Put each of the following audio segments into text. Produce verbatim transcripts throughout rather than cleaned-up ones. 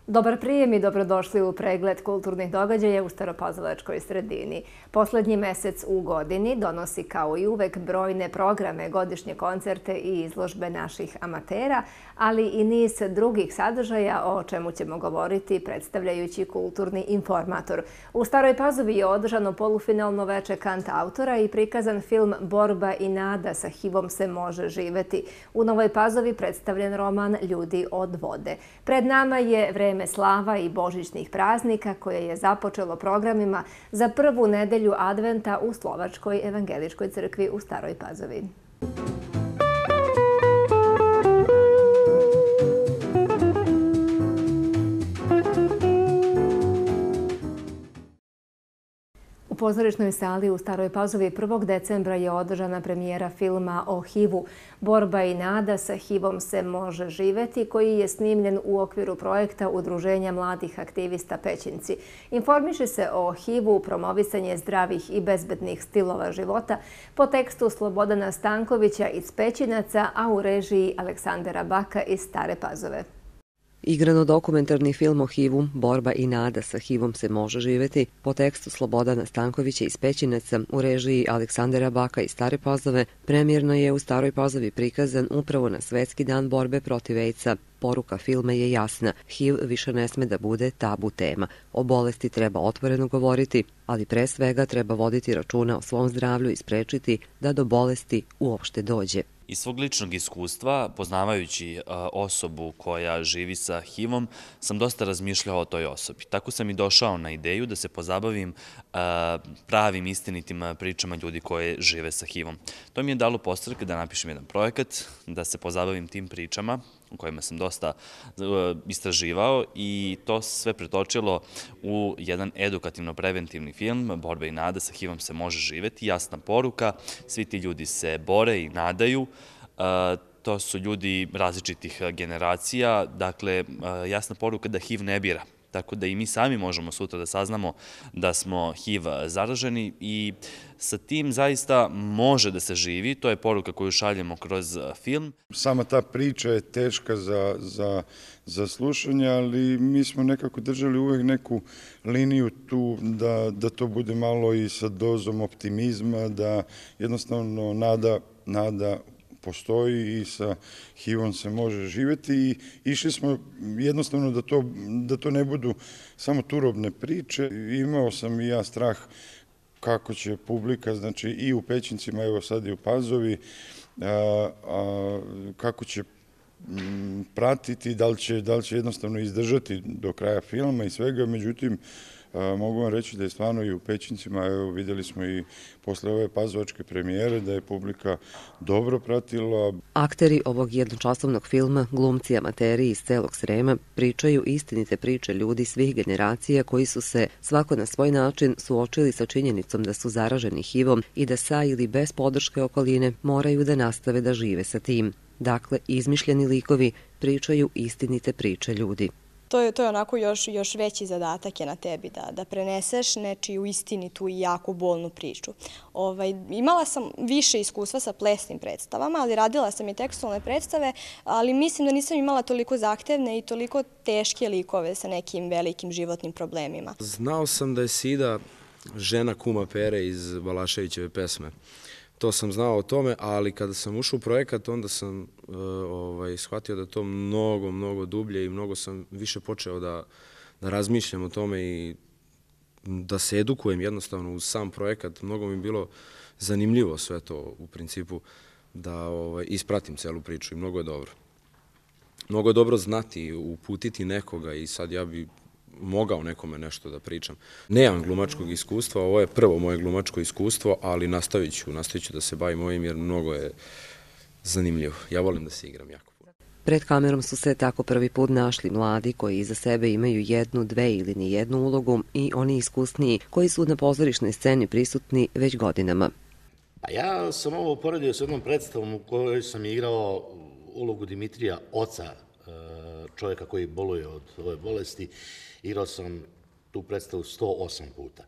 Dobar prijem i dobrodošli u pregled kulturnih događaja u Staropazovačkoj sredini. Poslednji mesec u godini donosi kao i uvek brojne programe, godišnje koncerte i izložbe naših amatera, ali i niz drugih sadržaja o čemu ćemo govoriti predstavljajući kulturni informator. U Staroj Pazovi je održano polufinalno veče kantautora i prikazan film Borba i nada, sa H I V-om se može živeti. U Novoj Pazovi predstavljen roman Ljudi od vode. Pred nama je vreme slava i božićnih praznika koje je započelo programima za prvu nedelju adventa u Slovačkoj evangeličkoj crkvi u Staroj Pazovi. U pozorišnoj sali u Staroj Pazovi prvog decembra je održana premijera filma o H I V-u Borba i nada, sa H I V-om se može živeti, koji je snimljen u okviru projekta Udruženja mladih aktivista Pećinci. Informiše se o H I V-u promovisanje zdravih i bezbednih stilova života po tekstu Slobodana Stankovića iz Pećinaca, a u režiji Aleksandra Baka iz Stare Pazove. Igrano-dokumentarni film o H I V-u Borba i nada, sa H I V-om se može živeti po tekstu Slobodana Stankovića iz Pećinaca u režiji Aleksandra Baka iz Stare Pazove premijerno je u Staroj Pazovi prikazan upravo na Svetski dan borbe protiv AIDS-a. Poruka filma je jasna. H I V više ne sme da bude tabu tema. O bolesti treba otvoreno govoriti, ali pre svega treba voditi računa o svom zdravlju i sprečiti da do bolesti uopšte dođe. Iz svog ličnog iskustva, poznavajući osobu koja živi sa H I V-om, sam dosta razmišljao o toj osobi. Tako sam i došao na ideju da se pozabavim pravim istinitim pričama ljudi koje žive sa H I V-om. To mi je dalo postrek da napišem jedan projekat, da se pozabavim tim pričama u kojima sam dosta istraživao i to sve pretočilo u jedan edukativno-preventivni film Borba i nada, sa H I V-om se može živeti. Jasna poruka, svi ti ljudi se bore i nadaju. To su ljudi različitih generacija, dakle jasna poruka da H I V ne bira. Tako da i mi sami možemo sutra da saznamo da smo H I V zaraženi i sa tim zaista može da se živi. To je poruka koju šaljemo kroz film. Sama ta priča je teška za, za, za slušanje, ali mi smo nekako držali uvek neku liniju tu da, da to bude malo i sa dozom optimizma, da jednostavno nada, nada postoji i sa H I V-om se može živeti i išli smo jednostavno da to, da to ne budu samo turobne priče. Imao sam i ja strah kako će publika, znači i u Pećincima, evo sad i u Pazovi, a, a, kako će m, pratiti, da li će, da li će jednostavno izdržati do kraja filma i svega, međutim, A, mogu vam reći da je stvarno i u Pećincima, evo vidjeli smo i posle ove pazovačke premijere, da je publika dobro pratila. Akteri ovog jednočasovnog filma, glumci amateri iz celog Srema, pričaju istinite priče ljudi svih generacija koji su se svako na svoj način suočili sa činjenicom da su zaraženi H I V-om i da sa ili bez podrške okoline moraju da nastave da žive sa tim. Dakle, izmišljeni likovi pričaju istinite priče ljudi. To je, to je onako još, još veći zadatak je na tebi, da, da preneseš nečiju istinitu i jako bolnu priču. Ovaj, imala sam više iskustva sa plesnim predstavama, ali radila sam i tekstualne predstave, ali mislim da nisam imala toliko zahtevne i toliko teške likove sa nekim velikim životnim problemima. Znao sam da je Sida žena kuma Pere iz Balaševićeve pesme. To sam znao o tome, ali kada sam ušao u projekat, onda sam uh, ovaj, shvatio da to mnogo, mnogo dublje i mnogo sam više počeo da, da razmišljam o tome i da se edukujem jednostavno uz sam projekat. Mnogo mi je bilo zanimljivo sve to u principu da ovaj, ispratim celu priču i mnogo je dobro. Mnogo je dobro znati, uputiti nekoga i sad ja bi mogao nekome nešto da pričam. Nemam glumačkog iskustva, ovo je prvo moje glumačko iskustvo, ali nastavit ću, nastavit ću da se bavim ovim jer mnogo je zanimljivo. Ja volim da se igram jako puno. Pred kamerom su se tako prvi put našli mladi koji iza sebe imaju jednu, dve ili ni jednu ulogu i oni iskusniji koji su na pozorišnoj sceni prisutni već godinama. A ja sam ovo uporedio s jednom predstavom u kojoj sam igrao ulogu Dimitrija, oca čovjeka koji boluje od ove bolesti. Igrao sam tu predstavu sto osam puta.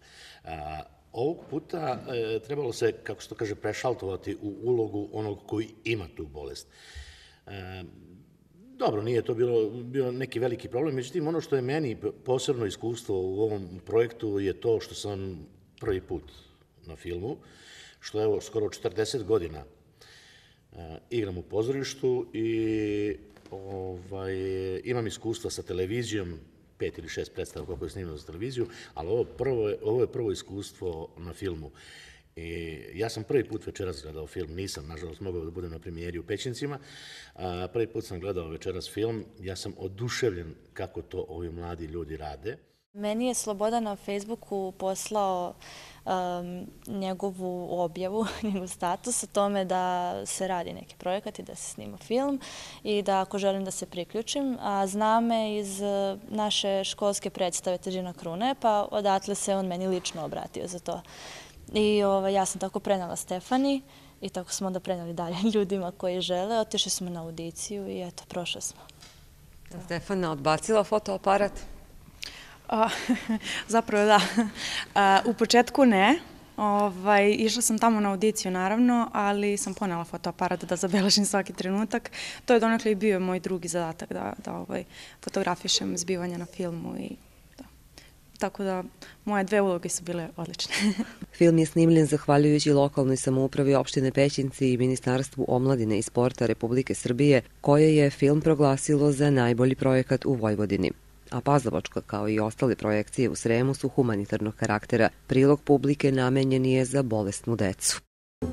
Ovog puta trebalo se, kako se to kaže, prešaltovati u ulogu onog koji ima tu bolest. Dobro, nije to bilo, bio neki veliki problem, međutim, ono što je meni posebno iskustvo u ovom projektu je to što sam prvi put na filmu, što je evo skoro četrdeset godina uh, igram u pozorištu i ovaj, imam iskustva sa televizijom, pet ili šest predstava koliko je snimano za televiziju, ali ovo, prvo, ovo je prvo iskustvo na filmu. I ja sam prvi put večeras gledao film, nisam, nažalost, mogao da budem na premijeri u Pećincima, a, prvi put sam gledao večeras film, ja sam oduševljen kako to ovi mladi ljudi rade. Meni je Slobodan na Facebooku poslao um, njegovu objavu, njegov status o tome da se radi neki projekat i da se snima film i da ako želim da se priključim, a zna me iz naše školske predstave Težina krune, pa odatle se on meni lično obratio za to. I ovaj, ja sam tako prenala Stefani i tako smo onda prenali dalje ljudima koji žele. Otišli smo na audiciju i eto, prošli smo. Stefana odbacila fotoaparat? A, zapravo da. A, u početku ne. Ovaj, išla sam tamo na audiciju naravno, ali sam ponela fotoaparat da zabeležim svaki trenutak. To je donekle i bio moj drugi zadatak da, da ovaj, fotografišem zbivanja na filmu i tako da moje dve uloge su bile odlične. Film je snimljen zahvaljujući lokalnoj samoupravi opštine Pećinci i Ministarstvu omladine i sporta Republike Srbije, koje je film proglasilo za najbolji projekat u Vojvodini. A Pazovačka, kao i ostale projekcije u Sremu, su humanitarnog karaktera. Prilog publike namenjen je za bolesnu decu.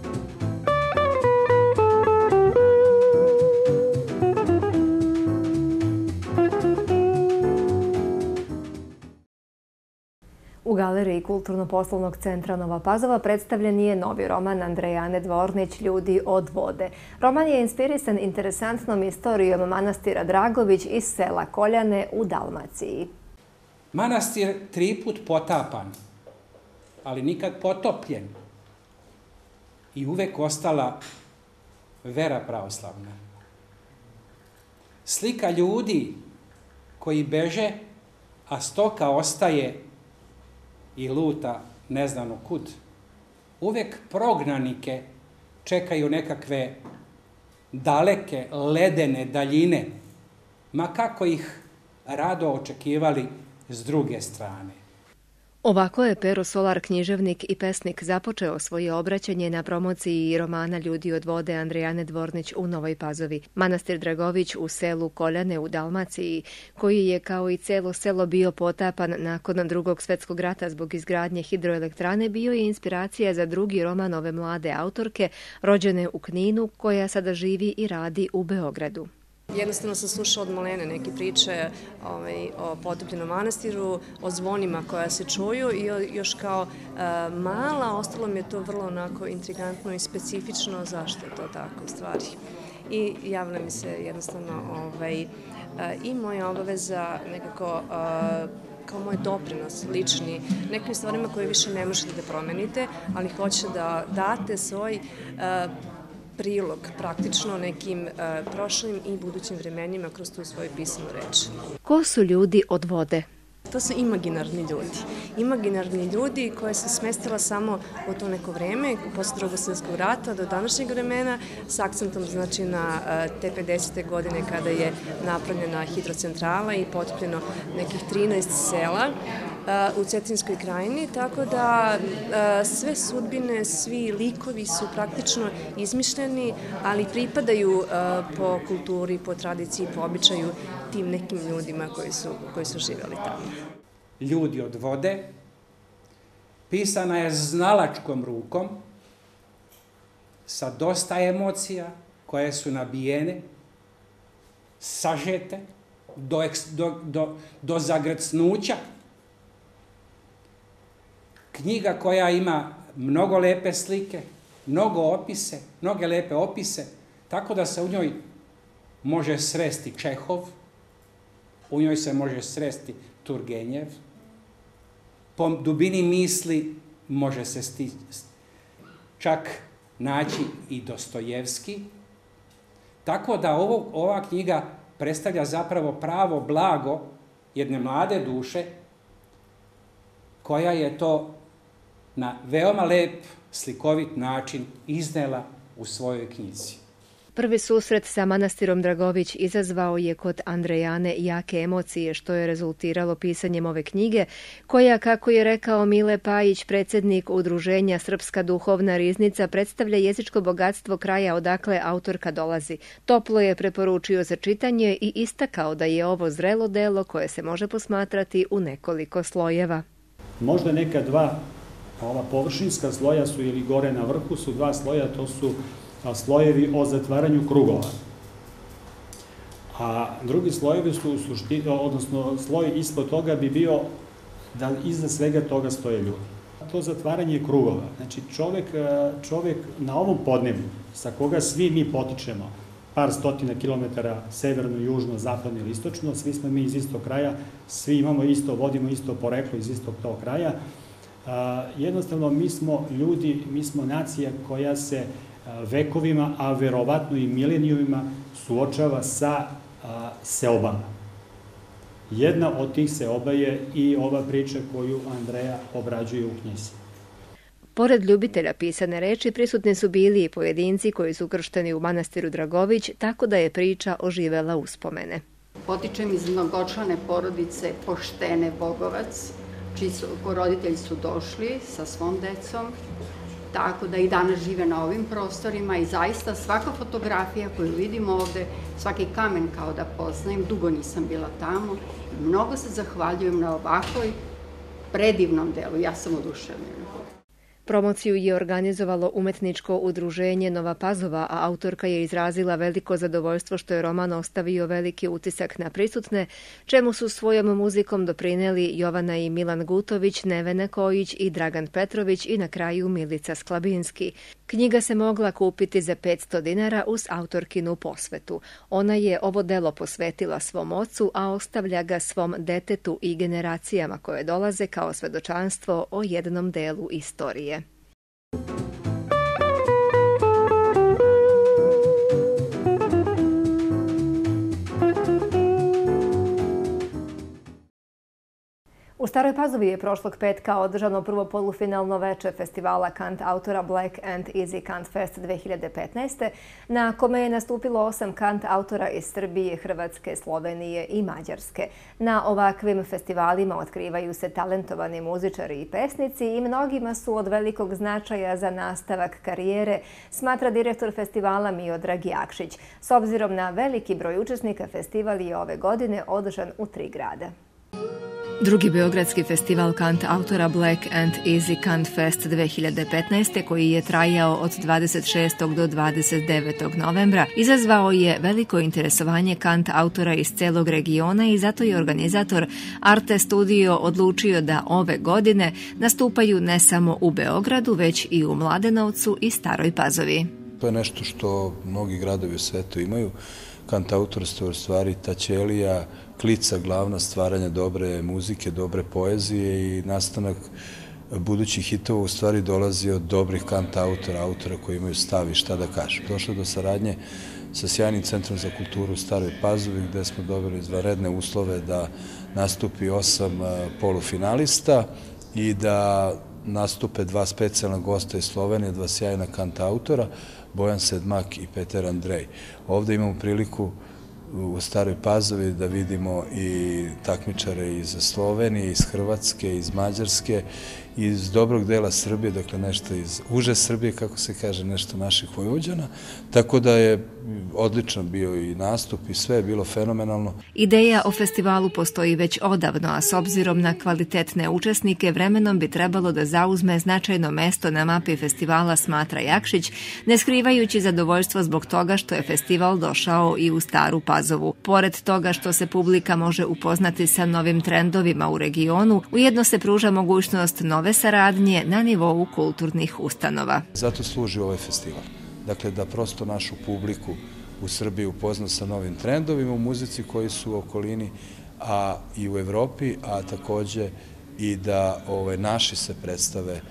U galeriji Kulturno-poslovnog centra Nova Pazova predstavljen je novi roman Andrejane Dvornić Ljudi od vode. Roman je inspirisan interesantnom istorijom manastira Dragović iz sela Koljane u Dalmaciji. Manastir tri put potapan, ali nikad potopljen i uvek ostala vera pravoslavna. Slika ljudi koji beže, a stoka ostaje i luta neznano kud. Uvek prognanike čekaju nekakve daleke, ledene daljine, ma kako ih rado očekivali s druge strane. Ovako je Pero Solar, književnik i pesnik, započeo svoje obraćanje na promociji romana Ljudi od vode Andrejane Dvornić u Novoj Pazovi. Manastir Dragović u selu Koljane u Dalmaciji, koji je kao i celo selo bio potapan nakon Drugog svjetskog rata zbog izgradnje hidroelektrane, bio je inspiracija za drugi roman ove mlade autorke, rođene u Kninu, koja sada živi i radi u Beogradu. Jednostavno sam slušala od malene neke priče ovaj, o potopljenom manastiru, o zvonima koja se čuju i još kao e, mala ostalo mi je to vrlo onako intrigantno i specifično zašto je to tako u stvari. I javila mi se jednostavno ovaj, e, i moja obaveza nekako e, kao moj doprinos lični, nekim stvarima koje više ne možete da promenite, ali hoćete da date svoj e, prilog praktično nekim uh, prošlim i budućim vremenima kroz tu svoju pisanu reč. Ko su ljudi od vode? To su imaginarni ljudi. Imaginarni ljudi koje se smestila samo u to neko vreme, posle Drugog svjetskog rata do današnjeg vremena, s akcentom znači na uh, te pedesete godine kada je napravljena hidrocentrala i potopljeno nekih trinaest sela u Cetinskoj krajini, tako da sve sudbine, svi likovi su praktično izmišljeni, ali pripadaju po kulturi, po tradiciji, po običaju tim nekim ljudima koji su, koji su živjeli tamo. Ljudi od vode pisana je znalačkom rukom sa dosta emocija koje su nabijene, sažete do, do, do, do zagrcnuća. Knjiga koja ima mnogo lepe slike, mnogo opise, mnoge lepe opise, tako da se u njoj može sresti Čehov, u njoj se može sresti Turgenjev, po dubini misli može se sti, čak naći i Dostojevski, tako da ovo, ova knjiga predstavlja zapravo pravo blago jedne mlade duše koja je to na veoma lep, slikovit način iznela u svojoj knjizi. Prvi susret sa manastirom Dragović izazvao je kod Andrejane jake emocije, što je rezultiralo pisanjem ove knjige, koja, kako je rekao Mile Pajić, predsjednik Udruženja Srpska duhovna riznica, predstavlja jezičko bogatstvo kraja odakle autorka dolazi. Toplo je preporučio za čitanje i istakao da je ovo zrelo delo koje se može posmatrati u nekoliko slojeva. Možda neka dva ova površinska sloja su ili gore na vrhu su dva sloja, to su slojevi o zatvaranju krugova. A drugi slojevi su u suštini, odnosno sloj ispod toga bi bio da iza svega toga stoje ljudi. To zatvaranje krugova, znači čovek, čovek na ovom podneblju sa koga svi mi potičemo, par stotina kilometara severno, južno, zapadno ili istočno, svi smo mi iz istog kraja, svi imamo isto, vodimo isto poreklo iz istog tog kraja. Jednostavno, mi smo ljudi, mi smo nacija koja se vekovima, a verovatno i milenijumima suočava sa seobama. Jedna od tih seoba je i ova priča koju Andreja obrađuje u knjizi. Pored ljubitelja pisane reči, prisutni su bili i pojedinci koji su ukršteni u manastiru Dragović, tako da je priča oživela uspomene. Potičem iz mnogočlane porodice Poštene Bogovac, čiji su roditelji su došli sa svom decom, tako da i danas žive na ovim prostorima i zaista svaka fotografija koju vidimo ovde, svaki kamen kao da poznajem, dugo nisam bila tamo i mnogo se zahvaljujem na ovakvoj predivnom delu, ja sam oduševljena. Promociju je organizovalo umetničko udruženje Nova Pazova, a autorka je izrazila veliko zadovoljstvo što je roman ostavio veliki utisak na prisutne, čemu su svojom muzikom doprineli Jovana i Milan Gutović, Nevena Kojić i Dragan Petrović i na kraju Milica Sklabinski. Knjiga se mogla kupiti za petsto dinara uz autorkinu posvetu. Ona je ovo delo posvetila svom ocu, a ostavlja ga svom detetu i generacijama koje dolaze kao svedočanstvo o jednom delu istorije. U Staroj Pazovi je prošlog petka održano prvo polufinalno veče festivala kant autora Black and Easy Kant Fest dve hiljade petnaeste. na kome je nastupilo osam kant autora iz Srbije, Hrvatske, Slovenije i Mađarske. Na ovakvim festivalima otkrivaju se talentovani muzičari i pesnici i mnogima su od velikog značaja za nastavak karijere, smatra direktor festivala Miodrag Jakšić. S obzirom na veliki broj učesnika, festival je ove godine održan u tri grada. Drugi beogradski festival kant autora Black and Easy Kant Fest dve hiljade petnaeste. koji je trajao od dvadeset šestog do dvadeset devetog novembra, izazvao je veliko interesovanje kant autora iz celog regiona i zato je organizator Arte Studio odlučio da ove godine nastupaju ne samo u Beogradu, već i u Mladenovcu i Staroj Pazovi. To je nešto što mnogi gradovi u svetu imaju. Kant autorstvo je u stvari ta ćelija, klica glavna stvaranja dobre muzike, dobre poezije i nastanak budućih hitova u stvari dolazi od dobrih kant autora, autora koji imaju stav i šta da kažu. Došlo do saradnje sa sjajnim centrom za kulturu u Staroj Pazovi gde smo dobili izvanredne uslove da nastupi osam polufinalista i da nastupe dva specijalna gosta iz Slovenije, dva sjajna kant autora, Bojan Sedmak i Petar Andrej. Ovde imamo priliku u Staroj Pazovi da vidimo i takmičare iz Slovenije, iz Hrvatske, iz Mađarske, iz dobrog dela Srbije, dakle nešto iz uže Srbije, kako se kaže, nešto naših Vojvođana, tako da je odličan bio i nastup i sve je bilo fenomenalno. Ideja o festivalu postoji već odavno, a s obzirom na kvalitetne učesnike, vremenom bi trebalo da zauzme značajno mesto na mapi festivala, smatra Jakšić, ne skrivajući zadovoljstvo zbog toga što je festival došao i u Staru Pazovu. Pored toga što se publika može upoznati sa novim trendovima u regionu, ujedno se pruža mogućnost nove saradnje na nivou kulturnih ustanova. Zato služi ovaj festival. Dakle, da prosto našu publiku u Srbiji upozna sa novim trendovima u muzici koji su u okolini, a i u Evropi, a takođe i da ovaj, naši se predstave e,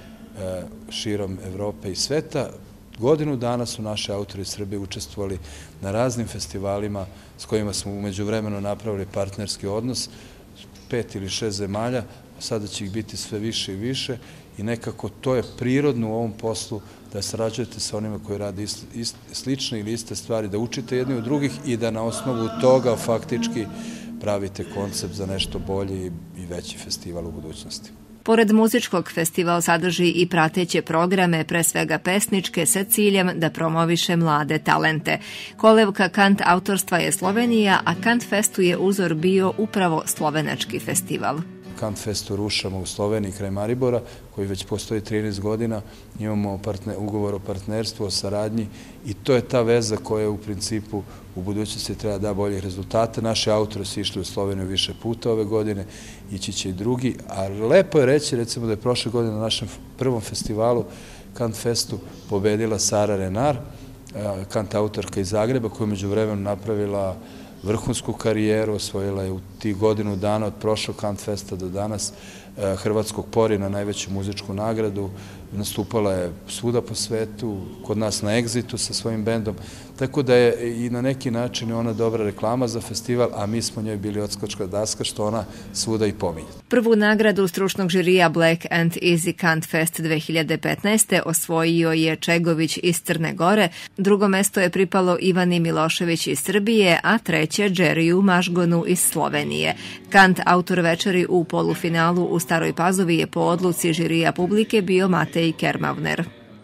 širom Evrope i sveta. Godinu dana su naši autori iz Srbije učestvovali na raznim festivalima s kojima smo umeđu vremenu napravili partnerski odnos, pet ili šest zemalja, sada će ih biti sve više i više i nekako to je prirodno u ovom poslu da sarađujete sa onima koji rade slične ili iste stvari, da učite jedni od drugih i da na osnovu toga faktički pravite koncept za nešto bolje i veći festival u budućnosti. Pored muzičkog, festival sadrži i prateće programe, pre svega pesničke, sa ciljem da promoviše mlade talente. Kolevka kant autorstva je Slovenija, a Kant Festu je uzor bio upravo slovenački festival. Kant Festu rušamo u Sloveniji kraj Maribora, koji već postoji trinaest godina. Imamo ugovor o partnerstvu, o saradnji i to je ta veza koja u principu u budućnosti treba da boljih rezultata. Naši autori su išli u Sloveniju više puta ove godine, ići će i drugi, a lepo je reći recimo da je prošle godine na našem prvom festivalu Kant Festu pobedila Sara Renar, kant autorka iz Zagreba, koja je među vremenu napravila vrhunsku karijeru, osvojila je u tih godinu dana od prošlog Kant Festa do danas Hrvatskog Porina, najveću muzičku nagradu, nastupala je svuda po svetu, kod nas na Exitu sa svojim bendom, tako da je i na neki način ona dobra reklama za festival, a mi smo njoj bili odskočka daska, što ona svuda i pominje. Prvu nagradu stručnog žirija Black and Easy Kant Fest dve hiljade petnaeste. osvojio je Čegović iz Crne Gore, drugo mesto je pripalo Ivani Milošević iz Srbije, a treće Džeriju Mažgonu iz Slovenije. Kant autor večeri u polufinalu u Staroj Pazovi je po odluci žirija publike bio Matej Kermavner.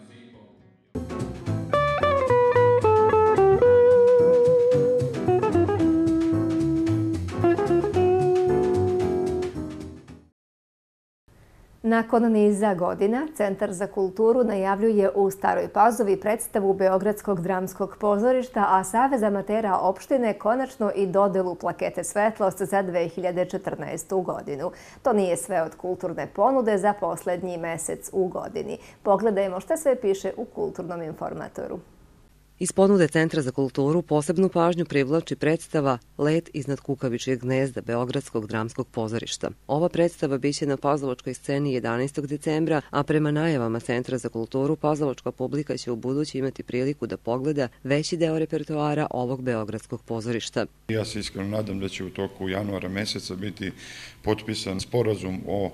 Nakon niza godina, Centar za kulturu najavljuje u Staroj Pazovi predstavu Beogradskog dramskog pozorišta, a Savez amatera opštine konačno i dodelu plakete Svetlost za dve hiljade četrnaestu. godinu. To nije sve od kulturne ponude za poslednji mesec u godini. Pogledajmo šta sve piše u Kulturnom informatoru. Iz ponude Centra za kulturu posebnu pažnju privlači predstava Let iznad kukavičjeg gnezda Beogradskog dramskog pozorišta. Ova predstava biće na Pazlovačkoj sceni jedanaestog decembra, a prema najavama Centra za kulturu pazlovačka publika će u budući imati priliku da pogleda veći deo repertoara ovog Beogradskog pozorišta. Ja se iskreno nadam da će u toku januara meseca biti potpisan sporazum o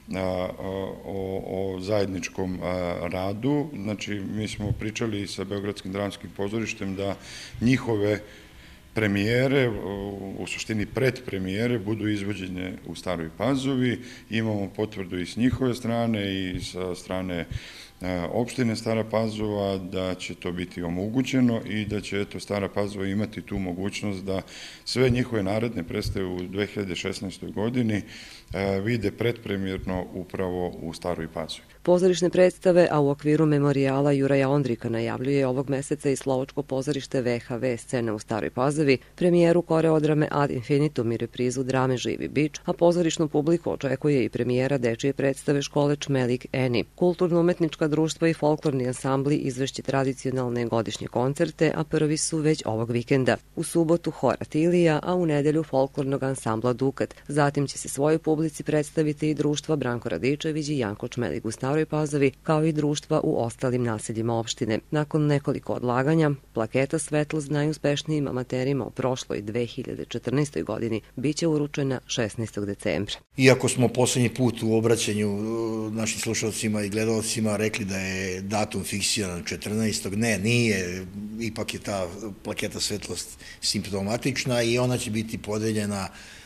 O, o zajedničkom radu. Znači, mi smo pričali sa Beogradskim dramskim pozorištem da njihove premijere, u suštini predpremijere, budu izvođenje u Staroj Pazovi. Imamo potvrdu i s njihove strane i sa strane opštine Stara Pazova da će to biti omogućeno i da će eto Stara Pazova imati tu mogućnost da sve njihove naredne predstave u dve hiljade šesnaestoj. godini vide predpremjerno upravo u Staroj Pazovi. Pozorišne predstave, a u okviru memorijala Juraja Ondrika najavljuje ovog meseca i Slovačko pozorište V H V scena u Staroj Pazovi, premijeru koreodrame Ad Infinitum i reprizu drame Živi bič, a pozorišnu publiku očekuje i premijera dečije predstave škole Čmelik Eni. Kulturno-umetnička društva i folklorni ansambli izvešće tradicionalne godišnje koncerte, a prvi su već ovog vikenda. U subotu hor Atilija, a u nedelju folklornog ansambla Dukat. Zatim će se svojoj publici predstaviti i društva Branko Radičević i Janko Čmelik u Staroj Pazovi, kao i društva u ostalim naseljima opštine. Nakon nekoliko odlaganja, plaketa Svetlost najuspešnijim amaterima u prošloj dve hiljade četrnaestoj. godini biće uručena šesnaestog decembra. Iako smo poslednji put u obraćanju našim slušalcima i gledalcima rekli da je datum fiksiran četrnaestog. Ne, nije. Ipak je ta plaketa Svetlost simptomatična i ona će biti podeljena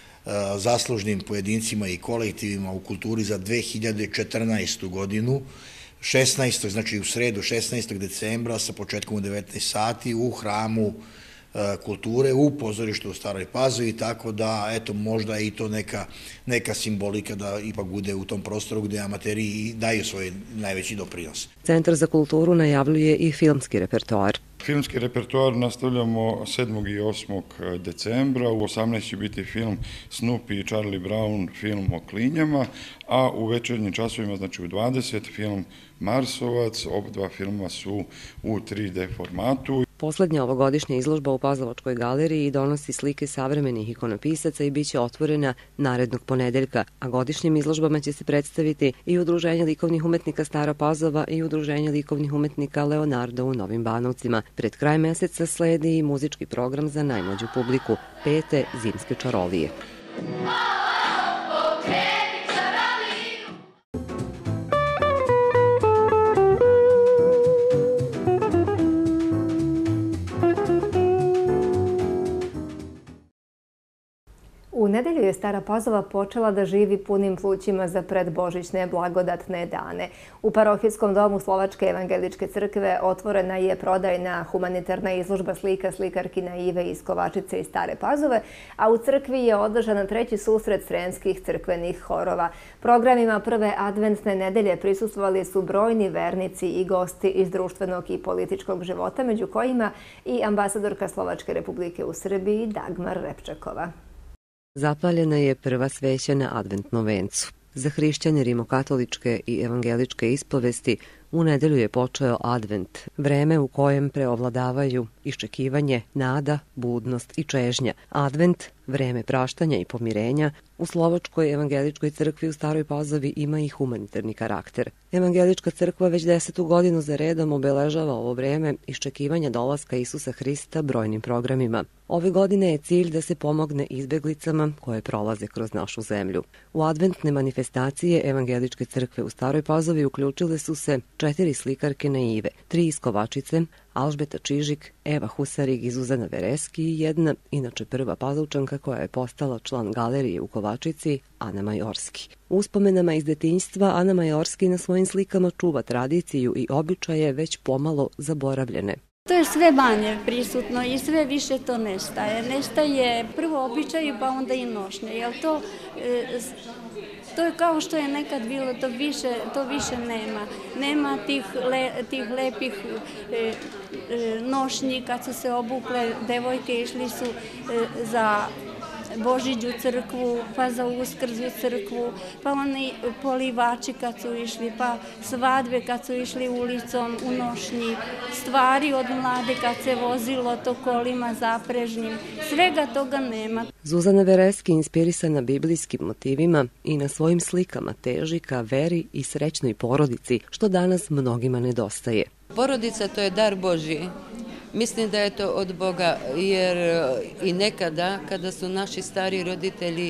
zaslužnim pojedincima i kolektivima u kulturi za dve hiljade četrnaestu. godinu, šesnaestog. znači u sredu šesnaestog decembra sa početkom u devetnaest sati u hramu kulture u pozorištu u Staroj Pazovi, tako da, eto, možda i to neka, neka simbolika da ipak bude u tom prostoru gde amateri daju svoj najveći doprinos. Centar za kulturu najavljuje i filmski repertoar. Filmski repertoar nastavljamo sedmog i osmog decembra. U osamnaest će biti film Snoopy i Charlie Brown, film o klinjama, a u večernjim časovima, znači u dvadeset, film Marsovac. Oba dva filma su u tri D formatu. Poslednja ovogodišnja izložba u Pazlovačkoj galeriji donosi slike savremenih ikonopisaca i biće otvorena narednog ponedeljka, a godišnjim izložbama će se predstaviti i Udruženje likovnih umetnika Stara Pazova i Udruženje likovnih umetnika Leonardo u Novim Banovcima. Pred kraj meseca sledi i muzički program za najmlađu publiku, pete zimske čarolije. nedelju je Stara Pazova počela da živi punim plućima za predbožićne blagodatne dane. U parohijskom domu Slovačke evangeličke crkve otvorena je prodajna humanitarna izložba slika slikarkina Ive iz Kovačice i Stare Pazove, a u crkvi je održan treći susret sremskih crkvenih horova. Programima prve adventne nedelje prisustvovali su brojni vernici i gosti iz društvenog i političkog života, među kojima i ambasadorka Slovačke Republike u Srbiji Dagmar Repčakova. Zapaljena je prva sveća na adventnom vencu. Za hrišćane rimokatoličke i evangeličke ispovesti u nedelju je počeo advent, vreme u kojem preovladavaju iščekivanje, nada, budnost i čežnja. Advent, vreme praštanja i pomirenja, u Slovačkoj evangeličkoj crkvi u Staroj Pazovi ima i humanitarni karakter. Evangelička crkva već desetu godinu za redom obeležava ovo vreme iščekivanja dolaska Isusa Hrista brojnim programima. Ove godine je cilj da se pomogne izbeglicama koje prolaze kroz našu zemlju. U adventne manifestacije Evangeličke crkve u Staroj Pazovi uključile su se četiri slikarkine Ive, tri iz Kovačice, Alžbeta Čižik, Eva Husarig i Zuzana Vereski i jedna, inače prva Pazovčanka koja je postala član galerije u Kovačici, Ana Majorski. U uspomenama iz detinjstva Ana Majorski na svojim slikama čuva tradiciju i običaje već pomalo zaboravljene. To je sve manje prisutno i sve više to nestaje. Nestaje prvo običaju pa onda i nošnje. Jel to, e, to je kao što je nekad bilo, to više, to više nema. Nema tih, le, tih lepih e, e, nošnji kad su se obukle, devojke išli su e, za Božić u crkvu, pa za Uskrs u crkvu, pa oni polivači kad su išli, pa svadbe kad su išli ulicom u nošnji, stvari od mlade kad se vozilo to kolima zaprežnim, svega toga nema. Zuzana Vereski, inspirisana biblijskim motivima i na svojim slikama teži ka veri i srećnoj porodici, što danas mnogima nedostaje. Porodica to je dar Božji. Mislim da je to od Boga, jer i nekada, kada su naši stari roditelji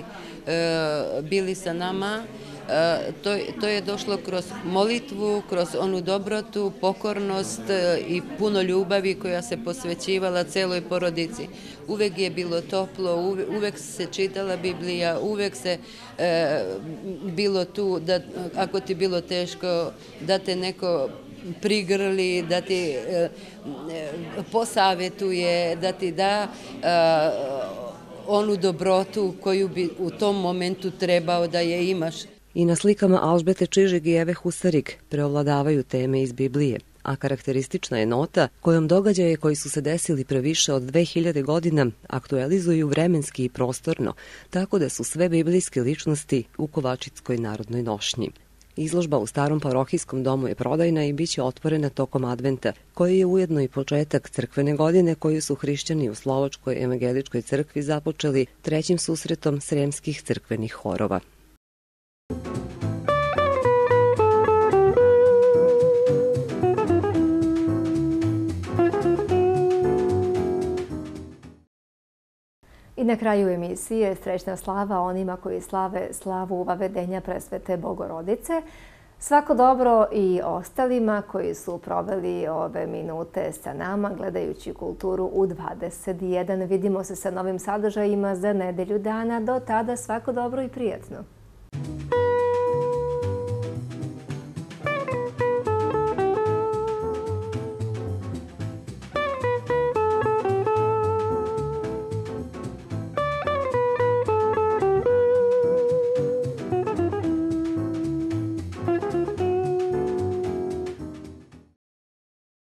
e, bili sa nama, e, to, to je došlo kroz molitvu, kroz onu dobrotu, pokornost e, i puno ljubavi koja se posvećivala celoj porodici. Uvek je bilo toplo, uvek, uvek se čitala Biblija, uvek se e, bilo tu, da ako ti bilo teško, da te neko prigrli, da ti e, posavetuje, da ti da e, onu dobrotu koju bi u tom momentu trebao da je imaš. I na slikama Alžbete Čižig i Eve Husarig preovladavaju teme iz Biblije, a karakteristična je nota kojom događaje koji su se desili pre više od dve hiljade godina aktualizuju vremenski i prostorno, tako da su sve biblijske ličnosti u Kovačitskoj narodnoj nošnji. Izložba u Starom parohijskom domu je prodajna i bit će otvorena tokom adventa, koji je ujedno i početak crkvene godine koju su hrišćani u Slovačkoj evangeličkoj crkvi započeli trećim susretom sremskih crkvenih horova. I na kraju emisije srećna slava onima koji slave slavu uvavedenja presvete Bogorodice. Svako dobro i ostalima koji su proveli ove minute sa nama gledajući Kulturu u dvadeset jedan. Vidimo se sa novim sadržajima za nedelju dana. Do tada svako dobro i prijatno.